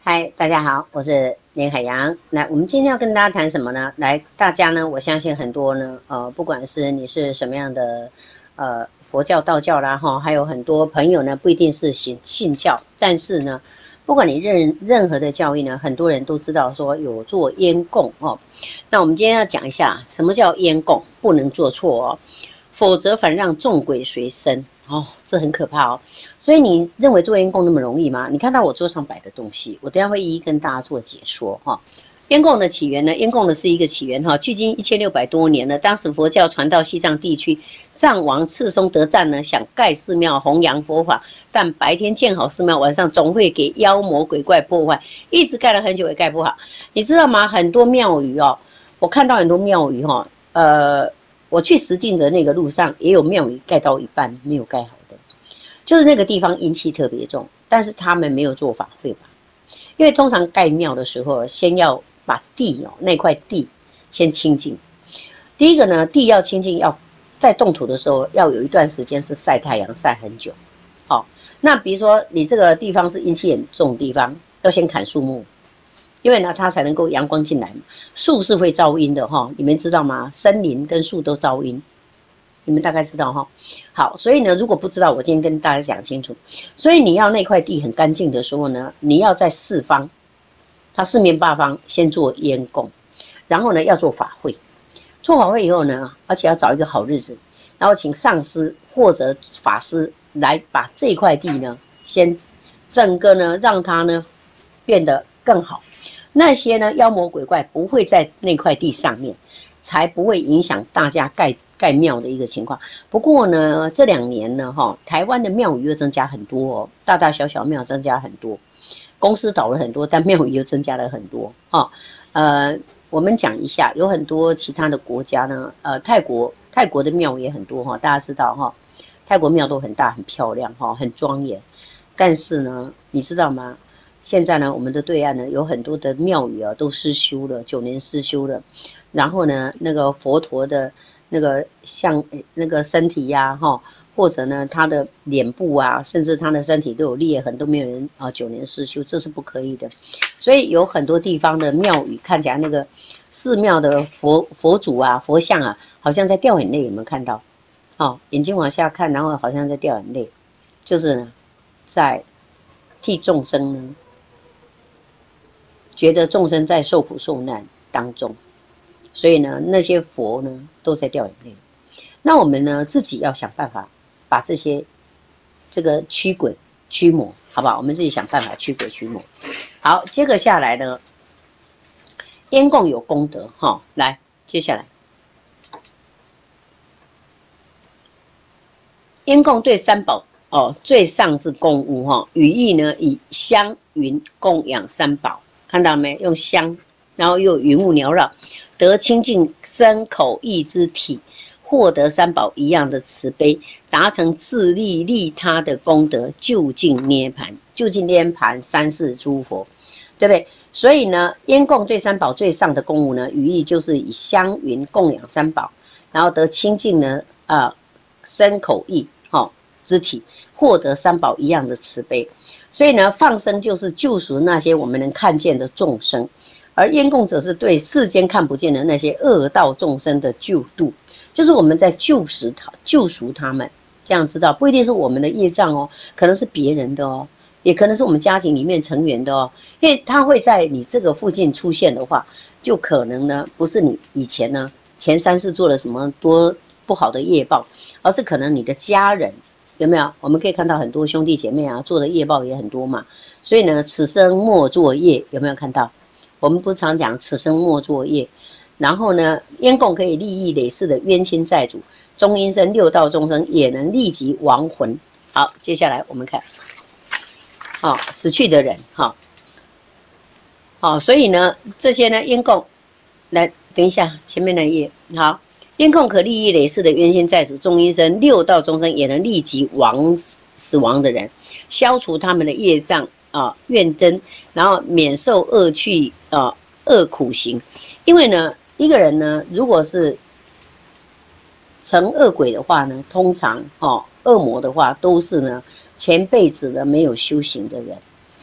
嗨，大家好，我是林海洋。来，我们今天要跟大家谈什么呢？来，大家呢，我相信很多呢，不管是你是什么样的，佛教、道教啦，哈，还有很多朋友呢，不一定是信教，但是呢，不管你任何的教义呢，很多人都知道说有做烟供哦。那我们今天要讲一下什么叫烟供，不能做错哦，否则反让众鬼随身哦，这很可怕哦。所以你认为做烟供那么容易吗？你看到我桌上摆的东西，我等一下会一一跟大家做解说哈。烟供的起源呢？烟供的是一个起源哈，距今1600多年了。当时佛教传到西藏地区，藏王赤松德赞呢想盖寺庙弘扬佛法，但白天建好寺庙，晚上总会给妖魔鬼怪破坏，一直盖了很久也盖不好。你知道吗？很多庙宇哦，我看到很多庙宇哈，我去石碇的那个路上也有庙宇盖到一半没有盖好的。就是那个地方阴气特别重，但是他们没有做法会吧？因为通常盖庙的时候，先要把地哦那块地先清净。第一个呢，地要清净，要在动土的时候要有一段时间是晒太阳，晒很久。好、那比如说你这个地方是阴气很重的地方，要先砍树木，因为呢它才能够阳光进来嘛。树是会招阴的哈，你们知道吗？森林跟树都招阴。你们大概知道哈，好，所以呢，如果不知道，我今天跟大家讲清楚。所以你要那块地很干净的时候呢，你要在四方，它四面八方先做烟供，然后呢要做法会，做法会以后呢，而且要找一个好日子，然后请上师或者法师来把这块地呢，先整个呢让它呢变得更好。那些呢妖魔鬼怪不会在那块地上面，才不会影响大家盖庙的一个情况。不过呢，这2年呢，台湾的庙宇又增加很多哦，大大小小庙增加很多，公司倒了很多，但庙宇又增加了很多哈。我们讲一下，有很多其他的国家呢，泰国的庙也很多哈，大家知道哈，泰国庙都很大、很漂亮哈，很庄严。但是呢，你知道吗？现在呢，我们的对岸呢，有很多的庙宇啊，都失修了，9年失修了。然后呢，那个佛陀的那个像那个身体呀，或者呢他的脸部啊，甚至他的身体都有裂痕，都没有人啊9年失修，这是不可以的。所以有很多地方的庙宇看起来那个寺庙的佛祖啊、佛像啊，好像在掉眼泪，有没有看到？哦，眼睛往下看，然后好像在掉眼泪，就是呢在替众生呢，觉得众生在受苦受难当中。所以呢，那些佛呢都在掉眼泪。那我们呢自己要想办法把这个驱鬼驱魔，好不好？我们自己想办法驱鬼驱魔。好，接着下来呢，烟供有功德哈。来，接下来，烟供对三宝哦，最上之供物哈，语意呢以香云供养三宝，看到没？用香，然后又云雾缭绕。得清净身口意之体，获得三宝一样的慈悲，达成自利利他的功德，究竟涅槃，究竟涅槃三世诸佛，对不对？所以呢，烟供对三宝最上的供物呢，语义就是以香云供养三宝，然后得清净呢，身口意之体，获得三宝一样的慈悲。所以呢，放生就是救赎那些我们能看见的众生。而烟供者是对世间看不见的那些恶道众生的救度，就是我们在救赎他们，这样知道不一定是我们的业障哦，可能是别人的哦，也可能是我们家庭里面成员的哦，因为他会在你这个附近出现的话，就可能呢不是你以前呢前3世做了什么多不好的业报，而是可能你的家人。有没有？我们可以看到很多兄弟姐妹啊，做的业报也很多嘛，所以呢，此生莫作业，有没有看到？我们不常讲此生莫作业，然后呢，烟供可以利益累世的冤亲债主，中阴身6道众生也能立即亡魂。好，接下来我们看，死去的人，所以呢，这些呢，烟供，来，等一下前面那一页，好，烟供可利益累世的冤亲债主，中阴身6道众生也能立即死亡的人，消除他们的业障。怨憎，然后免受恶趣恶苦行。因为呢，一个人呢，如果是成恶鬼的话呢，通常恶魔的话都是呢前辈子呢没有修行的人，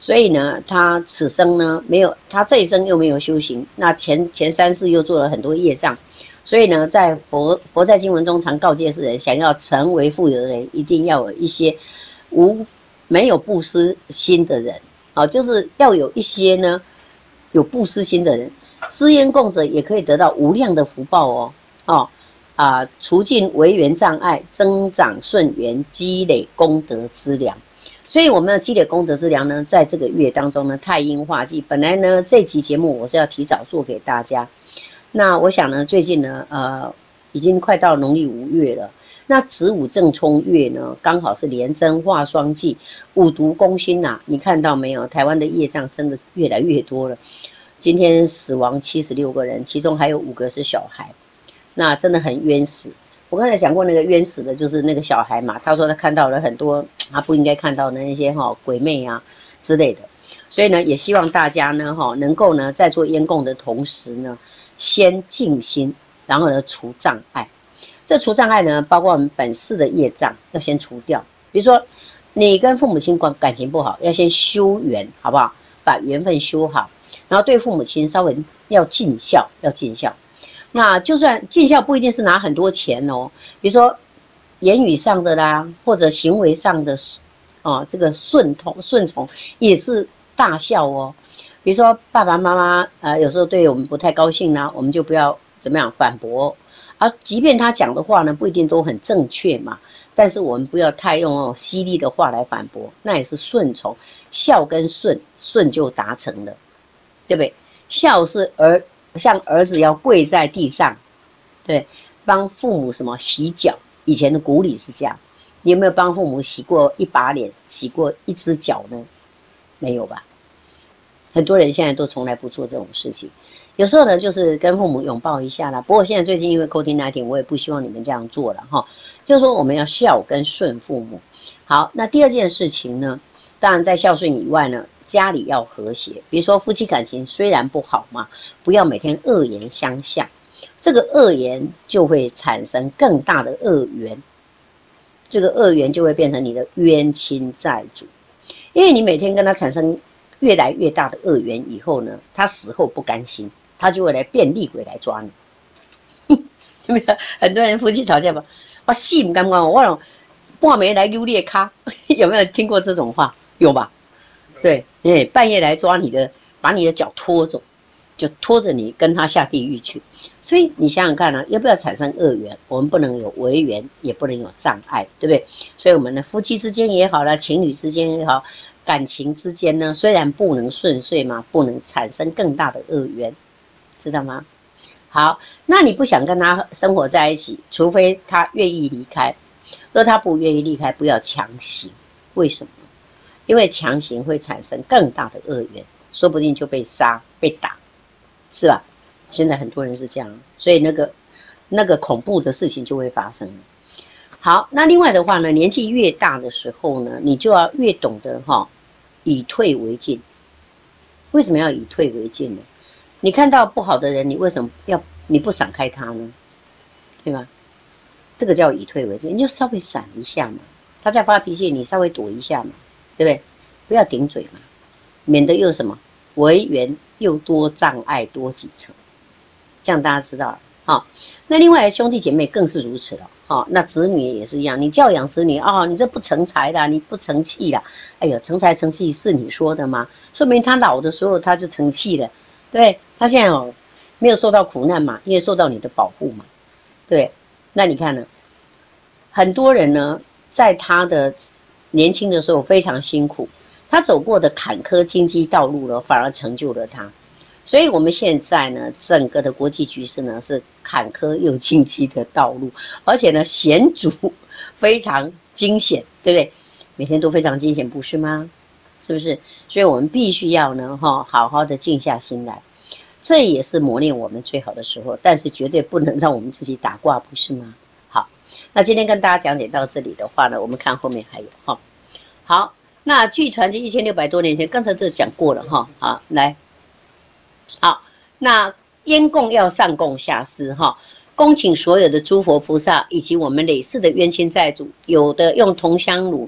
所以呢，他此生呢没有，他这一生又没有修行，那前三世又做了很多业障，所以呢，在佛在经文中常告诫世人，想要成为富有的人，一定要有一些没有布施心的人，就是要有一些呢有布施心的人，施烟供者也可以得到无量的福报除尽违缘障碍，增长顺缘，积累功德之粮。所以我们要积累功德之粮呢，在这个月当中呢，太阴化忌。本来呢，这期节目我是要提早做给大家。那我想呢，最近呢，已经快到农历5月了。那子午正冲月呢，刚好是廉贞化双忌，五毒攻心呐。你看到没有？台湾的业障真的越来越多了。今天死亡76个人，其中还有5个是小孩，那真的很冤死。我刚才讲过，那个冤死的就是那个小孩嘛，他说他看到了很多他不应该看到的那些鬼魅啊之类的，所以呢，也希望大家呢能够呢在做烟供的同时呢，先静心，然后呢除障碍。这除障碍呢，包括我们本世的业障要先除掉，比如说你跟父母亲感情不好，要先修缘，好不好？把缘分修好，然后对父母亲稍微要尽孝，那就算尽孝不一定是拿很多钱哦，比如说言语上的啦，或者行为上的，这个顺从也是大孝哦。比如说爸爸妈妈有时候对我们不太高兴啦，我们就不要怎么样反驳，即便他讲的话呢不一定都很正确嘛，但是我们不要太用犀利的话来反驳，那也是顺从。孝跟顺就达成了，对不对？孝是像儿子要跪在地上，对，帮父母什么洗脚。以前的古礼是这样，你有没有帮父母洗过一把脸，洗过一只脚呢？没有吧？很多人现在都从来不做这种事情。有时候呢，就是跟父母拥抱一下啦。不过现在最近因为 COVID-19， 我也不希望你们这样做了哈。就是说我们要孝跟顺父母。好，那第二件事情呢，当然在孝顺以外呢，家里要和谐。比如说夫妻感情虽然不好嘛，不要每天恶言相向，这个恶言就会产生更大的恶缘，这个恶缘就会变成你的冤亲债主，因为你每天跟他产生越来越大的恶缘以后呢，他死后不甘心，他就会来变厉鬼来抓你。有没有很多人夫妻吵架吧？我死不甘愿，我半夜来揪你的脚，有没有听过这种话？有吧？对，半夜来抓你的，把你的脚拖走，就拖着你跟他下地狱去。所以你想想看要不要产生恶缘？我们不能有违缘，也不能有障碍，对不对？所以我们的夫妻之间也好啦，情侣之间也好，感情之间呢，虽然不能顺遂嘛，不能产生更大的恶缘，知道吗？好，那你不想跟他生活在一起，除非他愿意离开。若他不愿意离开，不要强行。为什么？因为强行会产生更大的恶缘，说不定就被杀、被打，是吧？现在很多人是这样，所以那个恐怖的事情就会发生了。好，那另外的话呢，年纪越大的时候呢，你就要越懂得以退为进。为什么要以退为进呢？你看到不好的人，你为什么你不闪开他呢？对吗？这个叫以退为进，你就稍微闪一下嘛。他在发脾气，你稍微躲一下嘛，对不对？不要顶嘴嘛，免得又什么违缘又多障碍多几层。这样大家知道了那另外兄弟姐妹更是如此了那子女也是一样，你教养子女你这不成才啦，你不成器啦。哎呀，成才成器是你说的吗？说明他老的时候他就成器了，对，他现在没有受到苦难嘛，因为受到你的保护嘛，对。那你看呢？很多人呢，在他的年轻的时候非常辛苦，他走过的坎坷经济道路呢，反而成就了他。所以我们现在呢，整个的国际局势呢是坎坷又荆棘的道路，而且呢险阻非常惊险，对不对？每天都非常惊险，不是吗？是不是？所以我们必须要呢好好的静下心来，这也是磨练我们最好的时候，但是绝对不能让我们自己打挂，不是吗？好，那今天跟大家讲解到这里的话呢，我们看后面还有好，那据传记1600多年前，刚才这讲过了好，来。好，那烟供要上供下施恭请所有的诸佛菩萨以及我们累世的冤亲债主，有的用同香炉，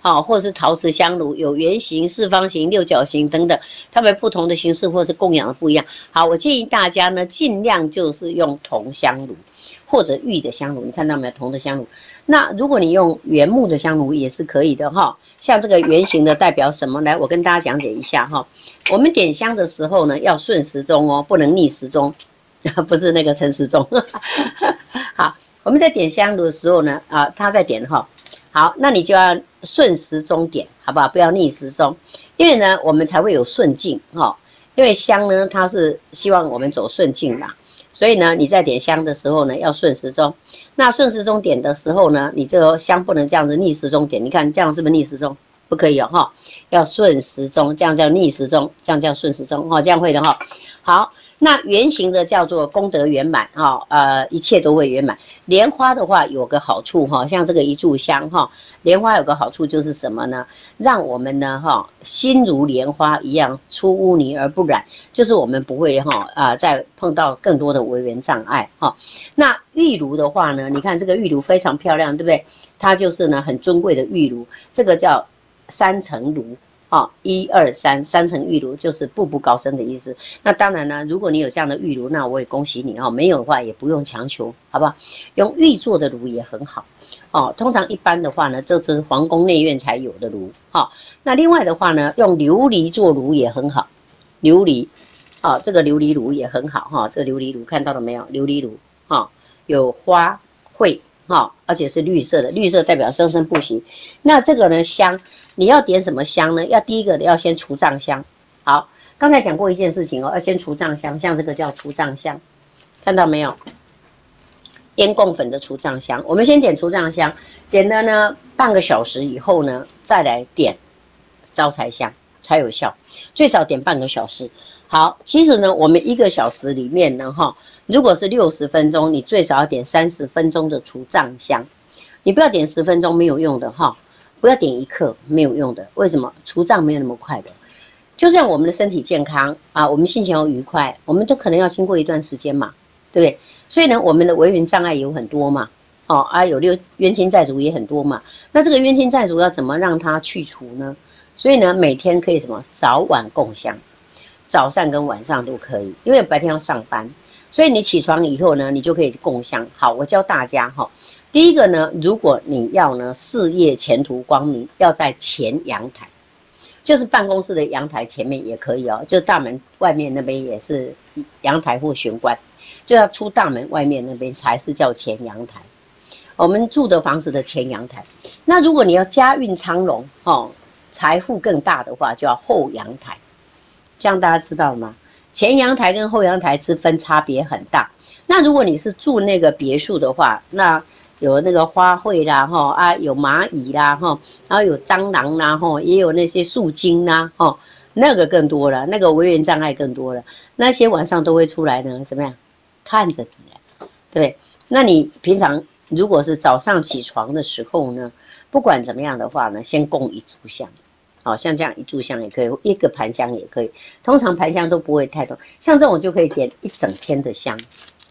或者是陶瓷香炉，有圆形、四方形、六角形等等，它们不同的形式或是供养的不一样。好，我建议大家呢，尽量就是用铜香炉或者玉的香炉，你看到没有？铜的香炉。那如果你用原木的香炉也是可以的哈。像这个圆形的代表什么？来，我跟大家讲解一下哈。我们点香的时候呢，要顺时钟哦，不能逆时钟，不是那个陈时中。好，我们在点香炉的时候呢，他在点哈。好，那你就要顺时钟点，好不好？不要逆时钟，因为呢，我们才会有顺境哈。因为香呢，它是希望我们走顺境嘛。所以呢，你在点香的时候呢，要顺时钟。那顺时钟点的时候呢，你这个香不能这样子逆时钟点。你看这样是不是逆时钟？不可以哦，哈，要顺时钟，这样叫逆时钟，这样叫顺时钟，这样会的哈。好，那圆形的叫做功德圆满一切都会圆满。莲花的话有个好处哈，像这个一炷香哈，莲花有个好处就是什么呢？让我们呢心如莲花一样，出污泥而不染，就是我们不会再碰到更多的违缘障碍哈。那玉炉的话呢，你看这个玉炉非常漂亮，对不对？它就是呢很尊贵的玉炉，这个叫3层炉。1、2、3，三层玉炉就是步步高升的意思。那当然呢，如果你有这样的玉炉，那我也恭喜你没有的话也不用强求，好不好？用玉做的炉也很好通常一般的话呢，这是皇宫内院才有的炉那另外的话呢，用琉璃做炉也很好，琉璃这个琉璃炉也很好这个琉璃炉看到了没有？琉璃炉有花卉而且是绿色的，绿色代表生生不息。那这个呢香。你要点什么香呢？第一个要先除障香。好，刚才讲过一件事情要先除障香，像这个叫除障香，看到没有？烟供粉的除障香，我们先点除障香，点了呢半个小时以后呢，再来点招财香才有效，最少点半个小时。好，其实呢，我们1个小时里面呢，如果是60分钟，你最少要点30分钟的除障香，你不要点10分钟没有用的不要点1克没有用的，为什么？除障没有那么快的。就像我们的身体健康我们心情要愉快，我们都可能要经过一段时间嘛，对不对？所以呢，我们的违缘障碍有很多嘛，有冤亲债主也很多嘛。那这个冤亲债主要怎么让它去除呢？所以呢，每天可以什么早晚供香，早上跟晚上都可以，因为白天要上班，所以你起床以后呢，你就可以供香。好，我教大家第一个呢，如果你要呢事业前途光明，要在前阳台，就是办公室的阳台前面也可以就大门外面那边也是阳台或玄关，就要出大门外面那边才是叫前阳台。我们住的房子的前阳台。那如果你要家运昌隆财富更大的话，就要后阳台。这样大家知道吗？前阳台跟后阳台之分差别很大。那如果你是住那个别墅的话，那有那个花卉啦有蚂蚁啦然后有蟑螂啦也有那些树精啦那个更多了，那个违缘障碍更多了，那些晚上都会出来呢，怎么样？看着你对。那你平常如果是早上起床的时候呢，不管怎么样的话呢，先供1炷香，像这样1炷香也可以，1个盘香也可以，通常盘香都不会太多，像这种就可以点1整天的香。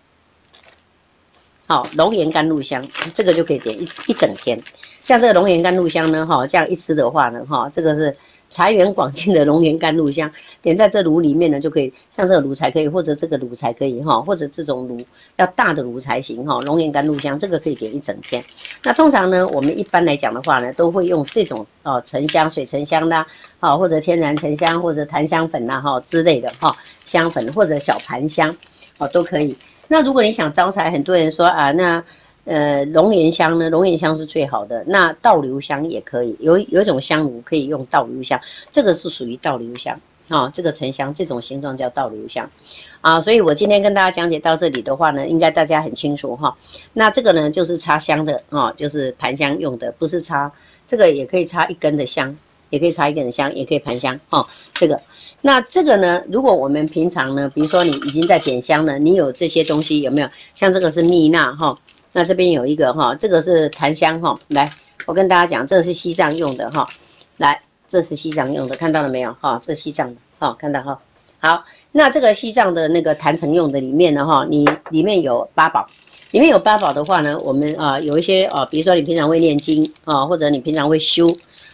龙涎甘露香，这个就可以点一整天。像这个龙涎甘露香呢，这样一吃的话呢，这个是财源广进的龙涎甘露香，点在这炉里面呢，就可以，像这个炉才可以，或者这个炉才可以或者这种炉要大的炉才行龙涎甘露香，这个可以点一整天。那通常呢，我们一般来讲的话呢，都会用这种沉香、水沉香啦，或者天然沉香，或者檀香粉啦之类的香粉，或者小盘香都可以。那如果你想招财，很多人说那龙涎香呢，龙涎香是最好的。那倒流香也可以，有一种香炉可以用倒流香，这个是属于倒流香这个沉香这种形状叫倒流香所以我今天跟大家讲解到这里的话呢，应该大家很清楚那这个呢就是插香的就是盘香用的，不是插这个也可以插1根的香，也可以插1根的香，也可以盘香这个。那这个呢，如果我们平常呢，比如说你已经在点香了，你有这些东西有没有？像这个是蜜蜡那这边有一个这个是檀香来，我跟大家讲，这是西藏用的来，这是西藏用的，看到了没有这是西藏的看到好，那这个西藏的那个坛城用的里面呢你里面有8宝，里面有8宝的话呢，我们有一些比如说你平常会念经或者你平常会修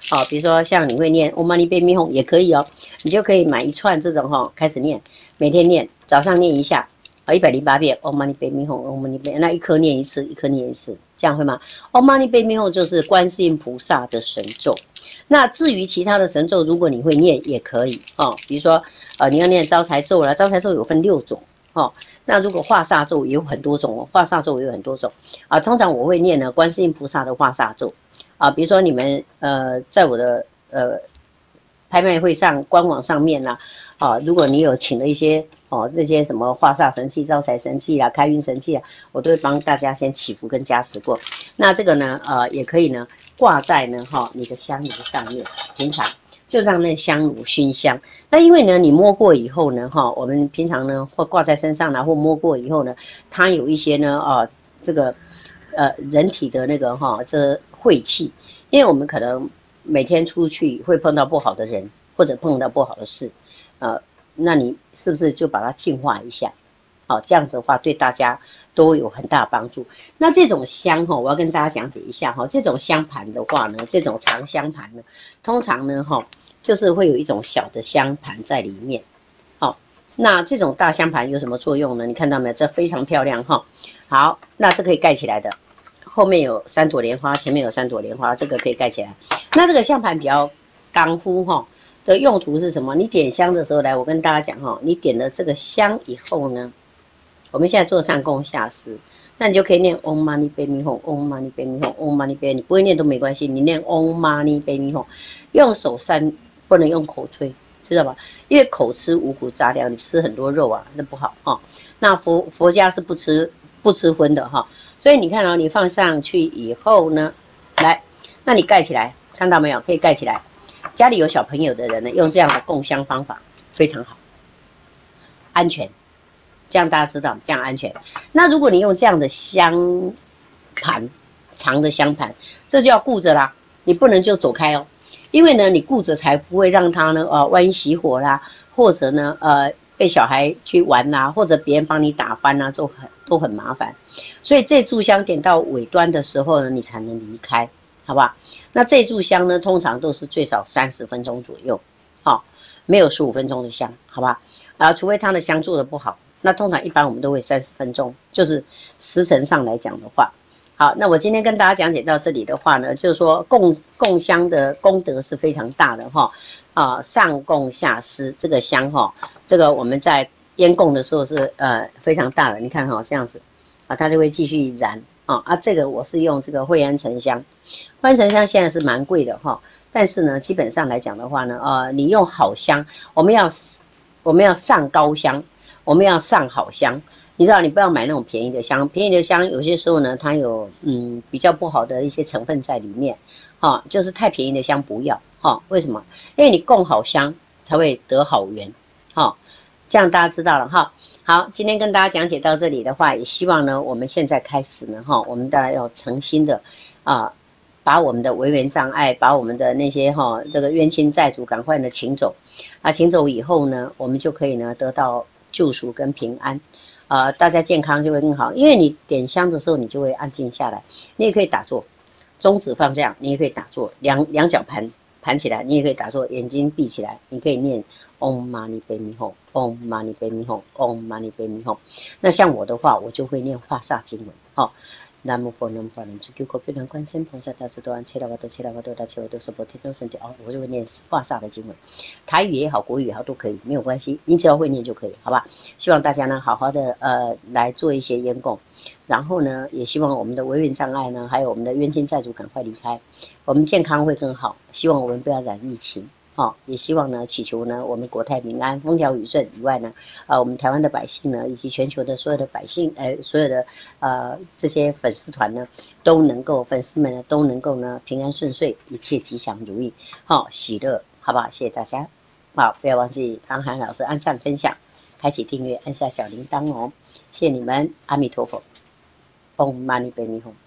哦，比如说像你会念 Om Mani Padme Hum 也可以哦，你就可以买一串这种哈，开始念，每天念，早上念一下，啊108遍 Om Mani Padme Hum，Om Mani Padme，那一颗念一次，一颗念一次，这样会吗？Om Mani Padme Hum 就是观世音菩萨的神咒。那至于其他的神咒，如果你会念也可以哦，比如说你要念招财咒啦，招财咒有分6种哦。那如果化煞咒也有很多种哦，化煞咒也有很多种啊。通常我会念呢观世音菩萨的化煞咒啊，比如说你们在我的拍卖会上官网上面呢啊，如果你有请了一些那些什么化煞神器、招财神器啦、开运神器啊，我都会帮大家先祈福跟加持过。那这个呢也可以呢挂在呢你的香炉上面，平常就让那香炉熏香。那因为呢你摸过以后呢我们平常呢或挂在身上啦，或摸过以后呢，它有一些呢这个人体的那个这晦气，因为我们可能每天出去会碰到不好的人，或者碰到不好的事，那你是不是就把它净化一下？好，这样子的话对大家都有很大帮助。那这种香我要跟大家讲解一下这种香盘的话呢，这种长香盘呢，通常呢就是会有一种小的香盘在里面。好，那这种大香盘有什么作用呢？你看到没有？这非常漂亮好，那这可以盖起来的。后面有3朵莲花，前面有3朵莲花，这个可以盖起来。那这个香盘比较干枯的用途是什么？你点香的时候，来，我跟大家讲你点了这个香以后呢，我们现在做上供下施，那你就可以念 Om Mani Padme Hum，Om Mani Padme Hum，Om Mani Padme， 你不会念都没关系，你念 Om Mani Padme Hum， 用手扇，不能用口吹，知道吧？因为口吃五谷杂粮，你吃很多肉啊，那不好那佛家是不吃荤的所以你看你放上去以后呢，来，那你盖起来，看到没有？可以盖起来。家里有小朋友的人呢，用这样的供香方法非常好，安全。这样大家知道，这样安全。那如果你用这样的香盘，长的香盘，这就要顾着啦，你不能就走开因为呢，你顾着才不会让它呢，万一熄火啦，或者呢，被小孩去玩啦，或者别人帮你打翻啦，都很麻烦。所以这炷香点到尾端的时候呢，你才能离开，好不好？那这炷香呢，通常都是最少30分钟左右，没有15分钟的香，好吧？除非它的香做的不好，那通常一般我们都会30分钟，就是时辰上来讲的话。好，那我今天跟大家讲解到这里的话呢，就是说供香的功德是非常大的上供下施这个香这个我们在烟供的时候是非常大的，你看这样子它就会继续燃这个我是用这个惠安沉香，惠安沉香现在是蛮贵的但是呢基本上来讲的话呢你用好香，我们要上高香，我们要上好香。你知道，你不要买那种便宜的香，便宜的香有些时候呢，它有比较不好的一些成分在里面，就是太便宜的香不要，为什么？因为你供好香才会得好缘，这样大家知道了好，今天跟大家讲解到这里的话，也希望呢，我们现在开始呢，我们大家要诚心的把我们的违缘障碍，把我们的那些这个冤亲债主赶快的请走，请走以后呢，我们就可以呢得到救赎跟平安。大家健康就会更好，因为你点香的时候，你就会安静下来。你也可以打坐，中指放这样，你也可以打坐，两脚盘起来，你也可以打坐，眼睛闭起来，你可以念 Om Mani Padme Hum，Om Mani Padme Hum，Om Mani Padme Hum。那像我的话，我就会念化煞经文南无佛，南无法南无救苦救难观世音菩萨，大慈多安，切拉瓦多，切拉瓦多，大切瓦多，娑婆天众生体我就会念化煞的经文，台语也好，国语也好，都可以，没有关系，你只要会念就可以，好吧？希望大家呢，好好的来做一些烟供，然后呢，也希望我们的违缘障碍呢，还有我们的冤亲债主赶快离开，我们健康会更好，希望我们不要染疫情。也希望呢，祈求呢，我们国泰民安、风调雨顺以外呢，我们台湾的百姓呢，以及全球的所有的百姓，所有的这些粉丝团呢，粉丝们呢都能够呢平安顺遂，一切吉祥如意，喜乐，好不好？谢谢大家，不要忘记帮韩老师按赞、分享、开启订阅、按下小铃铛谢谢你们，阿弥陀佛，Om Mani Padme Hum。